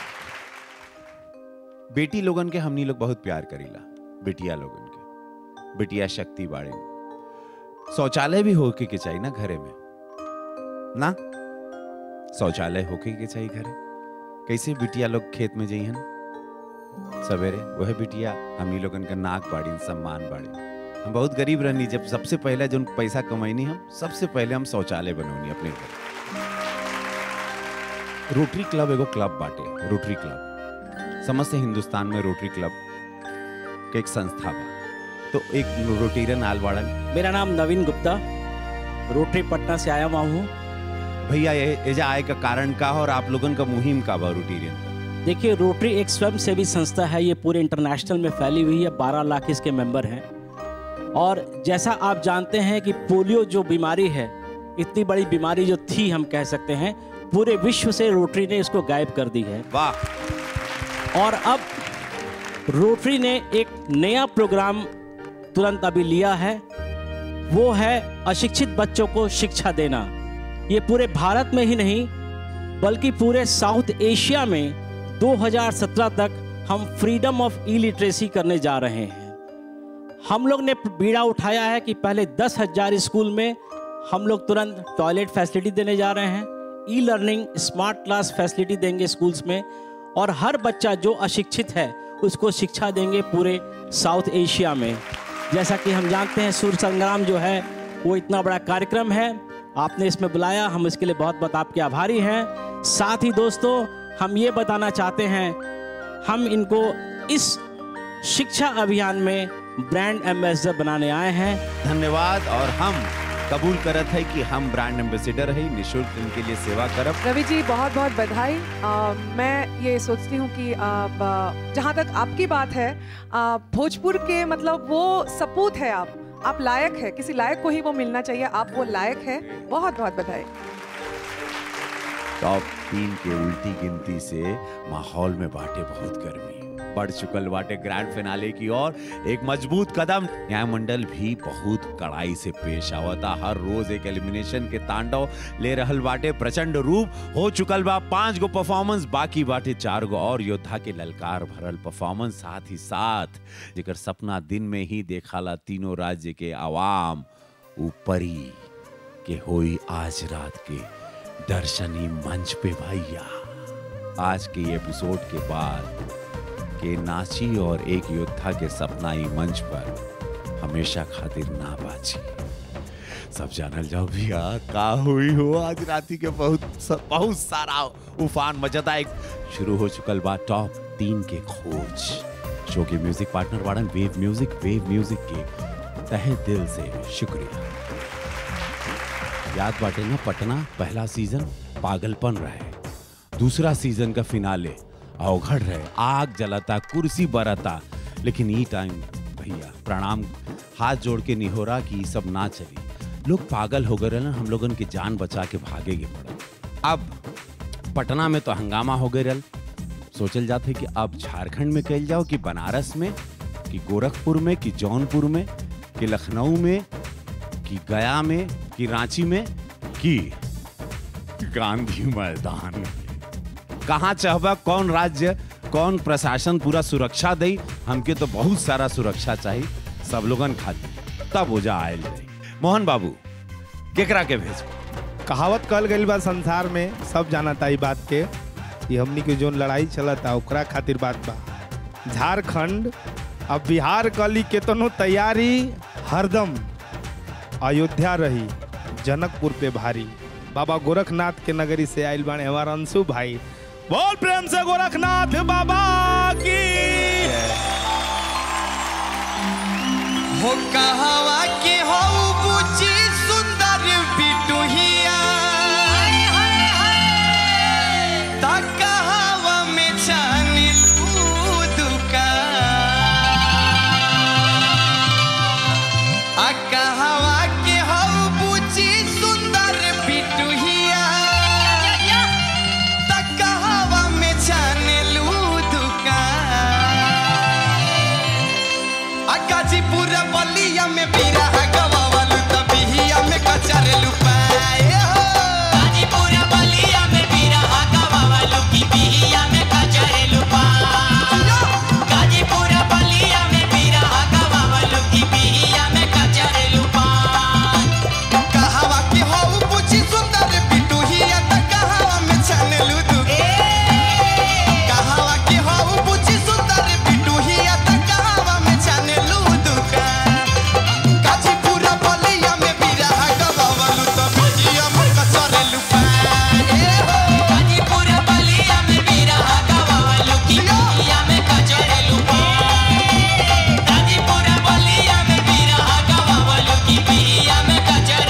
बेटी लोगन के हमनी लोग बहुत प्यार करीला, बेटिया लोगन के, बेटिया शक्ति बाड़ी। शौचालय भी होके के चाहिए ना घरे में, ना शौचालय होके के चाहिए घरे। कैसे बिटिया लोग खेत में जइहन सवेरे, वह बिटिया हमनी लोगन का नाक बाड़ी, सम्मान बाड़ी। हम बहुत गरीब रहनी, जब सबसे पहले जो पैसा कमाईनी हम सबसे पहले हम शौचालय बनौनी अपने घर। रोटरी क्लब एगो क्लब बाटे, रोटरी क्लब समस्त हिंदुस्तान में रोटरी क्लब के एक संस्था बा। तो एक रोटेरियन आलवाड़न। मेरा नाम नवीन गुप्ता, रोटरी पटना से आया हुआ हूँ। भैया ये एजा आए का कारण का और आप लोगन का मुहिम का बा रोटेरियन का? देखिए, रोटरी एक स्वयंसेवी संस्था है, ये पूरे इंटरनेशनल में फैली हुई है, बारह लाख इसके मेंबर हैं। और जैसा आप जानते हैं कि पोलियो जो बीमारी है, इतनी बड़ी बीमारी जो थी हम कह सकते हैं, पूरे विश्व से रोटरी ने इसको गायब कर दी है। वाह। और अब रोटरी ने एक नया प्रोग्राम तुरंत अभी लिया है, वो है अशिक्षित बच्चों को शिक्षा देना। ये पूरे भारत में ही नहीं बल्कि पूरे साउथ एशिया में दो हज़ार सत्रह तक हम फ्रीडम ऑफ इलिटरेसी करने जा रहे हैं। हम लोग ने बीड़ा उठाया है कि पहले दस हजार स्कूल में हम लोग तुरंत टॉयलेट फैसिलिटी देने जा रहे हैं, e learning smart class facility देंगे स्कूल्स में, और हर बच्चा जो अशिक्षित है उसको शिक्षा देंगे पूरे साउथ एशिया में। जैसा कि हम जानते हैं सुर संग्राम जो है वो इतना बड़ा कार्यक्रम है, आपने इसमें बुलाया, हम इसके लिए बहुत बहुत आपके आभारी हैं। साथ ही दोस्तों, हम ये बताना चाहते हैं, हम इनको इस शिक्षा अभियान में ब्रांड एम्बेसडर बनाने आए हैं। धन्यवाद। और हम कबूल करत है कि हम ब्रांड एम्बेसडर है, निःशुल्क इनके लिए सेवा करब। रवि जी बहुत बहुत बधाई। आ, मैं ये सोचती हूँ कि जहाँ तक आपकी बात है, आ, भोजपुर के मतलब वो सपूत है, आप आप लायक है, किसी लायक को ही वो मिलना चाहिए, आप वो लायक है। बहुत बहुत बधाई। टॉप तीन के उल्टी गिनती से माहौल में बाटे बहुत गर्मी बढ़ चुकल बाटे ग्रैंड फिनाले की ओर एक मजबूत कदम। न्याय मंडल भी बहुत कड़ाई से पेश आवता, हर रोज एक एलिमिनेशन के तांडव ले रहल बाटे, प्रचंड रूप हो चुकल बा। पांच गो परफॉर्मेंस बाकी बाटे, चार गो और योद्धा के ललकार भरल परफॉर्मेंस, साथ ही साथ जेकर सपना दिन में ही देखाला तीनों राज्य के आवाम, ऊपरी के होई आज रात के दर्शनी मंच पे भैया। आज के एपिसोड के बाद के नाची और एक योद्धा के सपना ही मंच पर हमेशा खातिर ना बाची। सब जानल जाओ भैया का हुई हो आज राती के बहुत बहुत सारा उफान मजदा एक शुरू हो चुकल बा टॉप तीन के खोज। शो के म्यूजिक पार्टनर वाड़न वेव म्यूजिक, वेव म्यूजिक के तहे दिल से शुक्रिया। याद बाटे ना पटना पहला सीजन पागलपन रहे दूसरा सीजन का फिनाले अवघड़ रहे, आग जलाता, कुर्सी बरता, लेकिन ई टाइम भैया प्रणाम हाथ जोड़ के निहोरा कि सब ना चली। लोग पागल हो गए ना, हम लोगन के जान बचा के भागेगे पड़ा। अब पटना में तो हंगामा हो गए रल, सोचल जाते कि अब झारखंड में कल जाओ कि बनारस में कि गोरखपुर में कि जौनपुर में कि लखनऊ में कि गया में कि रांची में कि गांधी मैदान में। कहाँ चाहबा, कौन राज्य कौन प्रशासन पूरा सुरक्षा दे, हमके तो बहुत सारा सुरक्षा चाहिए सब लोगन खातिर, तब ओजा आयल रही। मोहन बाबू केकरा के भेज कहावत कल गई बा संसार में, सब जाना था बात के कि हमनी के जो लड़ाई चलता ओकरा खातिर बात बा। झारखंड अब बिहार कली केतनो तैयारी हरदम अयोध्या रही, जनकपुर पे भारी। बाबा गोरखनाथ के नगरी से आयल बाणे हमारा अंशु भाई, बोल प्रेम से गोरखनाथ बाबा की। हो कहावा के हो बुची सुंदर बिटुहिया, ता कहावा में जानी दुका, आ कहावा के हो बुची सुंदर बिटुहिया, ता कहावा में जाने दुका। आ गाजीपुर बलिया में बीरा गवावल तबिहिया में कचर लुपाए हो। गाजीपुर बलिया में बीरा गवावल की बिहिया में कचर लुपाए। गाजीपुर बलिया में बीरा गवावल की बिहिया में कचर लुपाए। कहावा के हो पूछी सुंदर बिटुहिया, त कहावा में छानलू दु। कहावा के हो पूछी सुंदर बिटुहिया, त कहावा में छानलू गाजीपुर बलिया में बीरा गवावल तबिहिया में कचर लुपाए हो। गाजीपुर बलिया में बीरा गवावल की बिहिया में कचर लुपाए। गाजीपुर बलिया में बीरा गवावल की बिहिया में कचर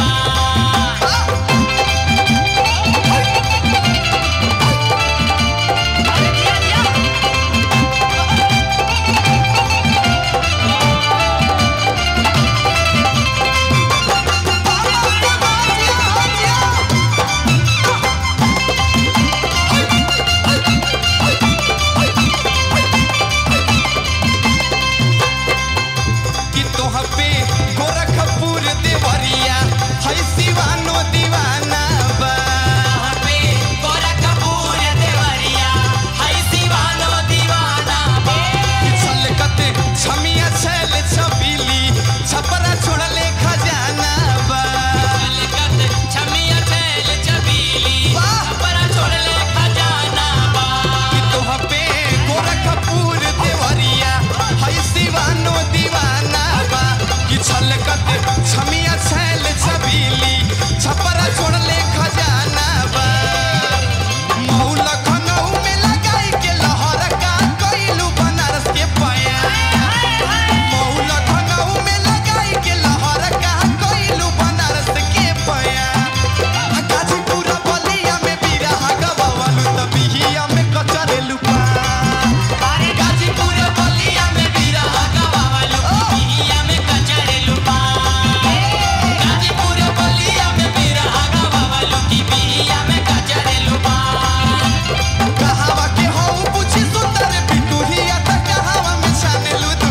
कि तोह पे गोरखपुर देवरिया है सिवानो दीवाना बा। पे गोरखपुर देवरिया है सिवानो दीवाना बा। छलकत छमिया छल छबीली छपरा छोड़ले खजाना बा। छलकत छमिया छल छबीली छपरा छोड़ले खजाना बा। कि तोह पे गोरखपुर देवरिया है सिवानो दीवाना बा। कि छलकत छमिया छल छबीली छपरा छोड़ले खजाना बा। मऊ लखनऊ में लगाई के लहर का कइलू बनारस के पाया। मऊ लखनऊ में लगाई के लहर का कइलू बनारस के पाया। गाजीपुर बलिया में बीरा गवावल तबिहिया में कचर लुपाए। गाजीपुर बलिया में बीरा गवावल बिहिया में कचर लुपाए। गाजीपुर बलिया में बीरा गवावल की बिहिया में कचर लुपाए। कहावा के हो पूछी सुंदर बिटुहिया, त कहावा में छानलू दु।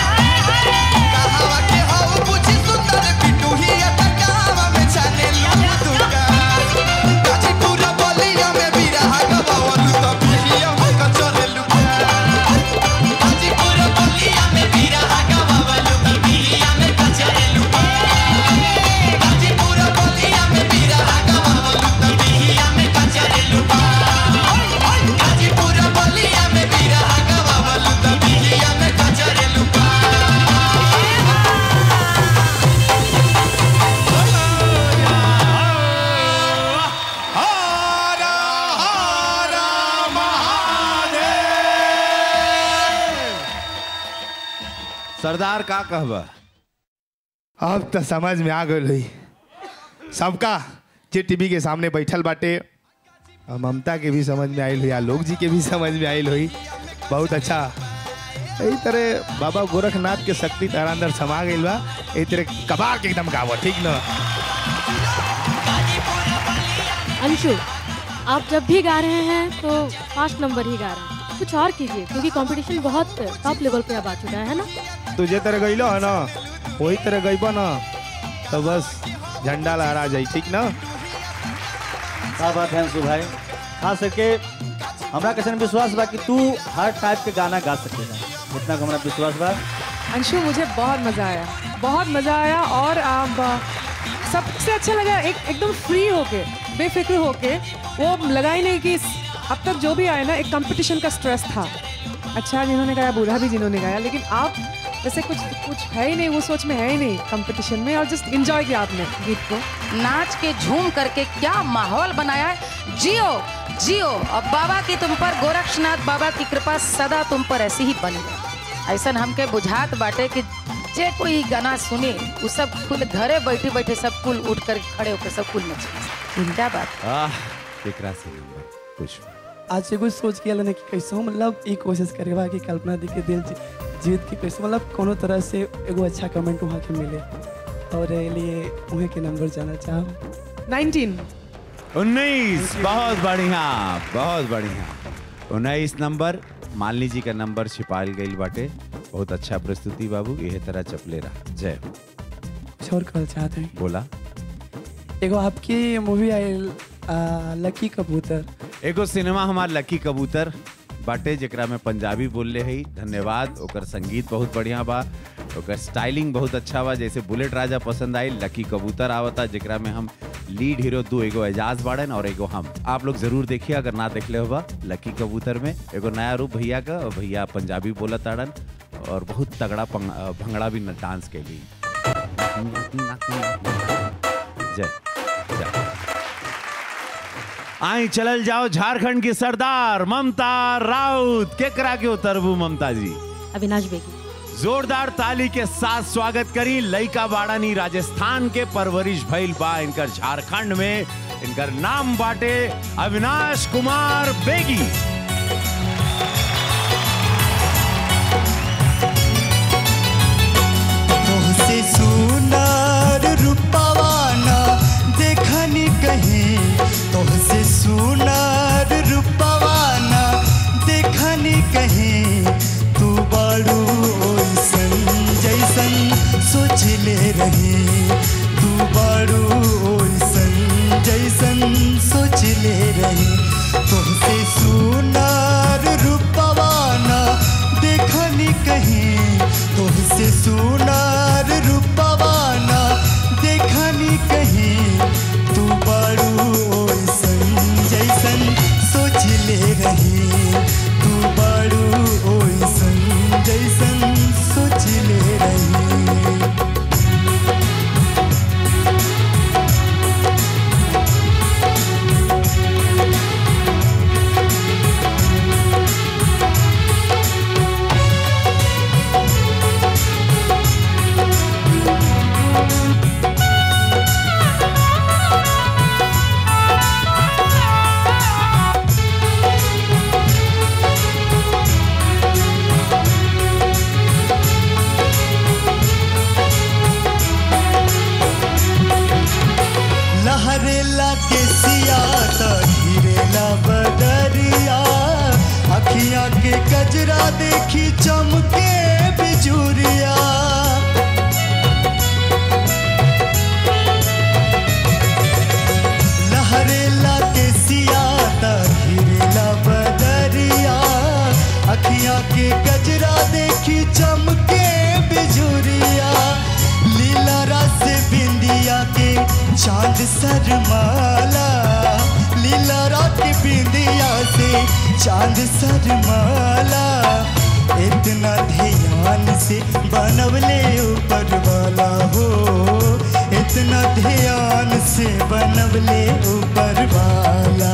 कहावा के हो पूछी सुंदर बिटुहिया, त कहावा में छानलू दुका। गाजीपुर बलिया में बीरा गवावल तबिहिया में कचर लुपाए। गाजीपुर बलिया में बीरा गवावल की बिहिया में कचर लुपाए। गाजीपुर बलिया में बीरा गवावल तबिहिया में कचर लुपाए। गाजीपुर बलिया में बीरा गवावल तबिहिया में कचर लुपाए। सरदार का कहबा? अब तो समझ में आ गई सबका जे टीवी के सामने बैठल बाटे। और ममता के भी समझ में आयल हुई, आलोक जी के भी समझ में आयल हुई। बहुत अच्छा। यही तरह बाबा गोरखनाथ के शक्ति तारा अंदर समा गई बा। यही तरह कबार के एकदम गावो, ठीक ना? अंशु, आप जब भी गा रहे हैं तो पाँच नंबर ही गा रहे हैं, कुछ और कीजिए क्योंकि कंपटीशन बहुत टॉप लेवल पे अब आ चुका है ना। तुझे तरह गईलो है ना, वही तरह गईबा ना तो बस झंडा लहरा जाई, ठीक ना? क्या बात है अंशु भाई, खास करके हमरा कैसे विश्वास बा कि तू हर टाइप के गाना गा सकेगा, इतना हमरा विश्वास बा। अंशु, मुझे बहुत मज़ा आया, बहुत मज़ा आया। और आप सबसे अच्छा लगा एक एकदम फ्री होके, बेफिक्र होके, वो लगा ही नहीं कि अब तक जो भी आया ना एक कंपटीशन का स्ट्रेस था। अच्छा जिन्होंने गाया, बुरा भी जिन्होंने गाया, लेकिन आप जैसे कुछ कुछ है ही नहीं, वो सोच में है ही नहीं कंपटीशन में, और जस्ट एंजॉय किया आपने गीत को। नाच के झूम करके क्या माहौल बनाया है। जियो जियो, और बाबा की तुम पर, गोरक्षनाथ बाबा की कृपा सदा तुम पर ऐसी ही बनी रहे। ऐसा हमके बुझात बाटे कि जे कोई गाना सुने वो सब कुल घरे बैठे बैठे सब कुल उठ कर खड़े होकर सब कुल नचे। क्या बात। आह, केकरा से नंबर कुछ आज से कुछ सोच के कि कैसे मतलब ये कोशिश करेगा कि कल्पना दी के दिल जीत के कैसे मतलब कोनो तरह से एगो अच्छा कमेंट वहाँ के मिले, और लिए वहाँ के नंबर जाना चाहो। नाइनटीन उन्नीस, बहुत बढ़िया, बहुत बढ़िया। उन्नीस नंबर मालिनी जी का नंबर छिपाल गई बाटे। बहुत अच्छा प्रस्तुति बाबू, यही तरह चपले रहा। जय हो। कुछ और कहना चाहते हैं? बोला। एगो आपकी मूवी आई लकी कबूतर, एगो सिनेमा हमार लकी कबूतर बाटे जेकरा में पंजाबी बोलले है। धन्यवाद। ओकर संगीत बहुत बढ़िया बा, ओकर स्टाइलिंग बहुत अच्छा बा। जैसे बुलेट राजा पसंद आई, लकी कबूतर आवता जेकरा में हम लीड हीरो दो, एगो एजाज बाड़न और एगो हम। आप लोग जरूर देखिए अगर ना देखले होगा। लकी कबूतर में एगो नया रूप भैया का, और भैया पंजाबी बोला ताड़न और बहुत तगड़ा भंगड़ा भी डांस के लिए। जय जय। आई चलल जाओ झारखंड की सरदार ममता राउत। केकरा के उतरबू ममता जी? अविनाश बेगी। जोरदार ताली के साथ स्वागत करी। लइका बाड़ानी राजस्थान के परवरिश भइल बा, इनकर झारखंड में इनकर नाम बाटे अविनाश कुमार बेगी। तोहसे सुनार रूपवाना देखनी कहीं, तोहसे सुनार रूपवाना देखनी कहीं, तू बाड़ू ओइसन जैसन सोच ले रही, तू बाड़ू ओइसन जैसन सोच ले रही। तोहसे सुनार रूपवाना देखनी कहीं, तोहसे सुनार रूपवाना देखनी कहीं, तू बाड़ू ओइसन जैसन सोच ले रही, तू बाड़ू ओइसन जैसन सोच ले रही। लहरेला के सिया तो घिरेला बदरिया, अखियां के कजरा देखी चमके बिजुरिया। लहरेला के सिया तो घिरेला बदरिया, अखियां के कजरा देखी चमके बिजुरिया। लीला रस बिंदिया के चांद सरमाला, लीला रात बिंदिया से चांद सरमाला। इतना ध्यान से बनवले ऊपर वाला हो, इतना ध्यान से बनवले ऊपर वाला।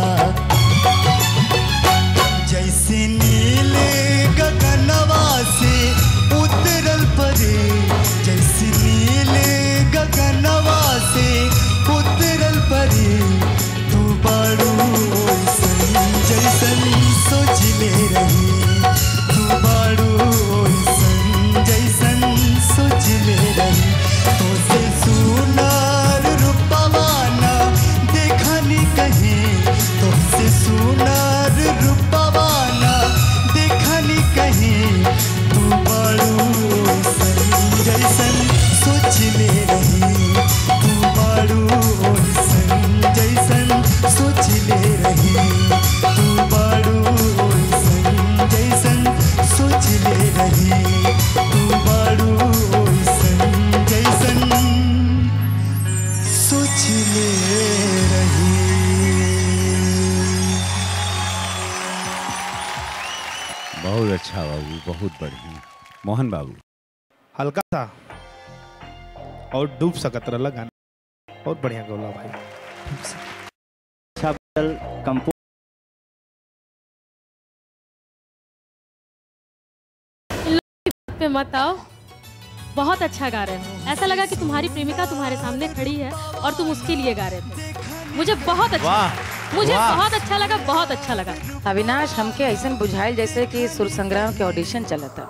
जैसे नीले गगनवा से उतरल परे, जैसे नीले गगनवा से उतरल परे, तू बाड़ू ओइसन रही तू बारू ओइसन जैसन सोच ले रही। बहुत अच्छा बाबू, बहुत बढ़िया। मोहन बाबू हल्का था और डूब सकत रहला गाना, बहुत बढ़िया गौला भाई। अच्छा कंपो पे मत आओ, बहुत अच्छा गा रहे हो। ऐसा लगा कि तुम्हारी प्रेमिका तुम्हारे सामने खड़ी है और तुम उसके लिए गा रहे थे। मुझे बहुत अच्छा मुझे वाह। बहुत अच्छा लगा, बहुत अच्छा लगा। अविनाश, हमके ऐसा बुझाइल जैसे कि सुर संग्राम के ऑडिशन चला था।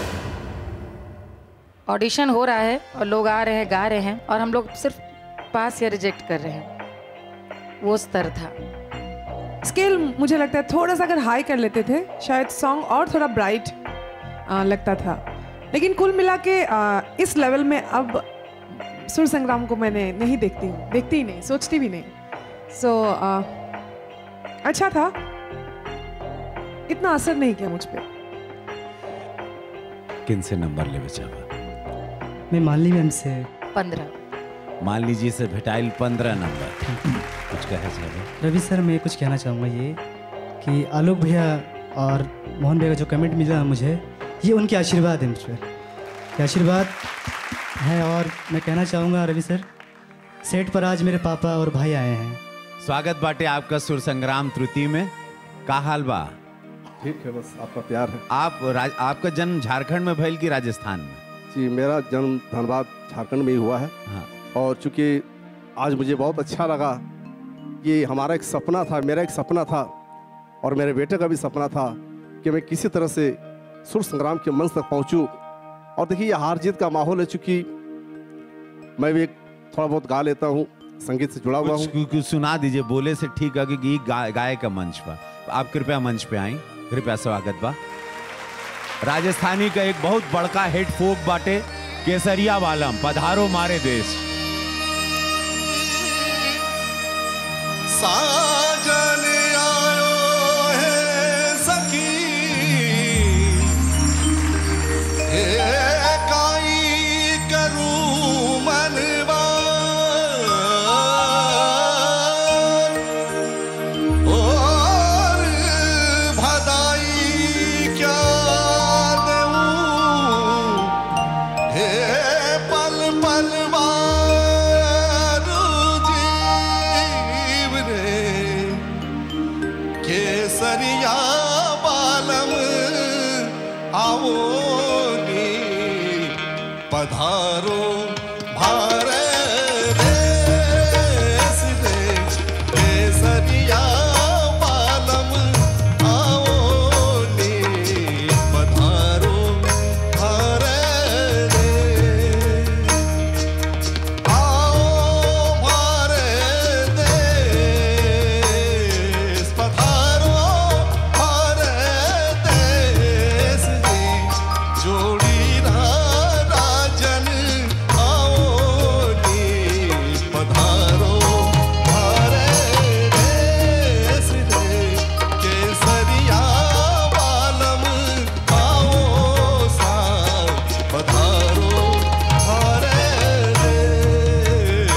ऑडिशन हो रहा है और लोग आ रहे हैं, गा रहे हैं और हम लोग सिर्फ पास या रिजेक्ट कर रहे हैं, वो स्तर था। स्केल मुझे लगता है थोड़ा सा अगर हाई कर लेते थे शायद सॉन्ग और थोड़ा ब्राइट लगता था, लेकिन कुल मिला के आ, इस लेवल में अब सुर संग्राम को मैंने नहीं देखती हूँ, देखती ही नहीं, सोचती भी नहीं। सो so, अच्छा था, इतना असर नहीं किया मुझ पे। किन से नंबर ले बचावा? मैं मानली मैम से पंद्रह। मान लीजिए से भेटाइल पंद्रह नंबर। कुछ कहे चाहे रवि सर, मैं कुछ कहना चाहूँगा ये कि आलोक भैया और मोहन भैया का जो कमेंट मिला मुझे, ये उनके आशीर्वाद है मुझ पर, ये आशीर्वाद है। और मैं कहना चाहूँगा रवि सर, सेट पर आज मेरे पापा और भाई आए हैं। स्वागत बाटे आपका सुर संग्राम तृतीय में। का हाल बा? ठीक है, बस आपका प्यार है। आप राज, आपका जन्म झारखंड में भइल की राजस्थान में? जी, मेरा जन्म धनबाद झारखंड में ही हुआ है। हाँ। और चूंकि आज मुझे बहुत अच्छा लगा, ये हमारा एक सपना था, मेरा एक सपना था और मेरे बेटे का भी सपना था कि मैं किसी तरह से सुर संग्राम के मंच तक पहुंचूं। और देखिए, ये हार जीत का माहौल है, चूंकि मैं भी थोड़ा बहुत गा लेता हूँ, संगीत से जुड़ा हुआ हूँ। कुछ, कुछ सुना दीजिए, बोले से ठीक है कि गा, गाय का मंच पर आप कृपया मंच पे आए, कृपया स्वागत बा। राजस्थानी का एक बहुत बड़का हेड फोक बाटे, केसरिया वालम पधारो मारे देश। साजन आयो है सखी, काई करूं मनवा, और भदाई क्या दूं, हे पल पल वारू जीव रे, केसरिया बालम आओ नी, पधारो भारे देश दे, केसरिया बालम आओ नी, पधारो भारे देश, आओ भारे देश, पधारो भारे देश दी, जोड़ी ना राजन आओ नी, पधारो भारे देश दे, केसरिया बालम आओ सा, पधारो भारे देश।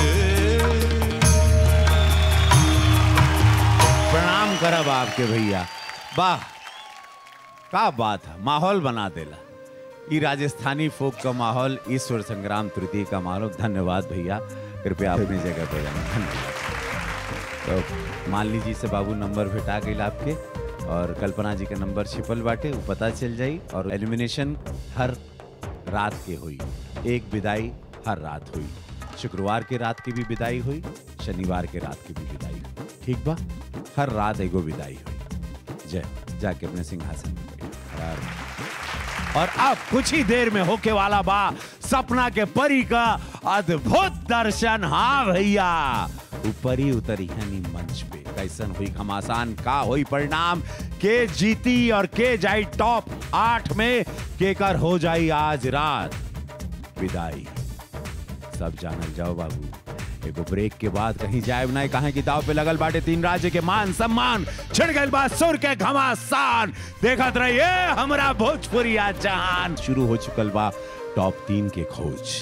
प्रणाम करब आपके भैया। वाह, का बात है, माहौल बना देला। ये राजस्थानी फोक का माहौल, इस सुर संग्राम तृतीय का माहौल। धन्यवाद भैया, कृपया अपनी जगह पे जाना। धन्यवाद। तो मान लीजिए से बाबू नंबर भेटा गई आपके, और कल्पना जी का नंबर छिपल बाटे, वो पता चल जाई। और एलिमिनेशन हर रात के हुई, एक विदाई हर रात हुई। शुक्रवार के रात की भी विदाई हुई, शनिवार के रात की भी विदाई हुई। ठीक बा, हर रात एगो विदाई हुई। जय, जाके अपने सिंहासन में बैठो। और अब कुछ ही देर में होके वाला बा सपना के परी का अद्भुत दर्शन। हाँ भैया, ऊपरी उतरी हनी मंच पे, कैसन हुई घमासान, का हुई परिणाम, के जीती और के जाई टॉप आठ में, केकर हो जाई आज रात विदाई। सब जानल जाओ बाबू, एगो ब्रेक के बाद कहीं जाए ना कहा कि दाव पे लगल बाटे तीन राज्य के मान सम्मान छिड़ गई बात सुर के घमासान देखत रहिए हमरा भोजपुरिया जहान शुरू हो चुकल बा टॉप तीन के खोज।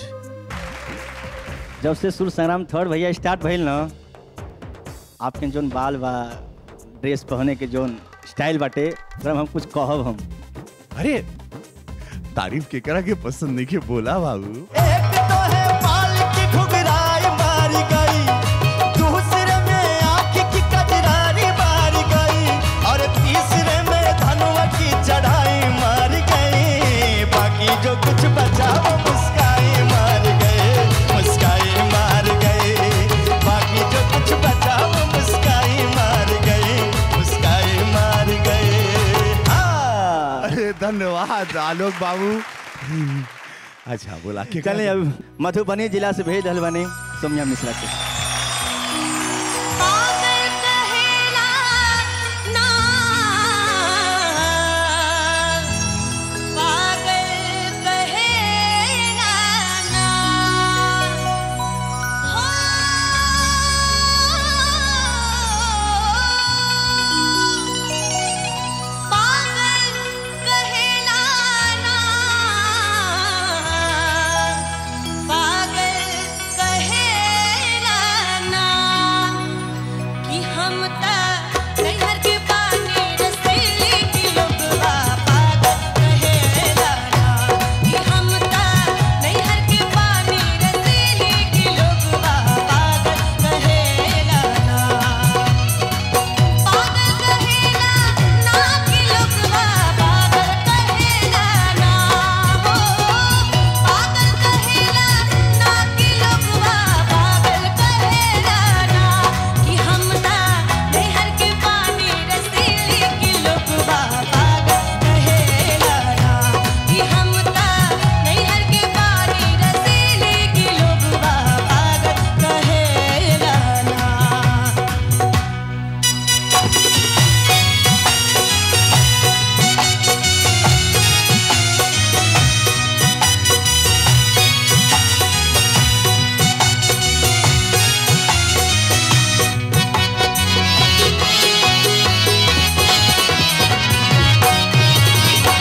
जब से सुर संग्राम थर्ड भैया स्टार्ट भइल ना आपके जोन बाल बा ड्रेस पहने के जोन स्टाइल बाटे ओकरा में हम कुछ कहब हम। अरे तारीफ के करा के पसंद नहीं के बोला बाबू। एक तो है बाल की घुघराई मारी गई, दूसरे में आँख की कजरारी मारी गई और तीसरे में धनुआ की चढ़ाई मार गई। बाकी जो कुछ बचा वो मुस्काई मार गए, मुस्काई मार गए। बाकी जो कुछ बचा वो मुस्काई मार गए, मुस्काई मार गए। हाँ। अरे धन्यवाद आलोक बाबू। अच्छा बोला के चलिए अब मधुबनी जिला से भेज रहल बानी सोम्या मिश्रा के।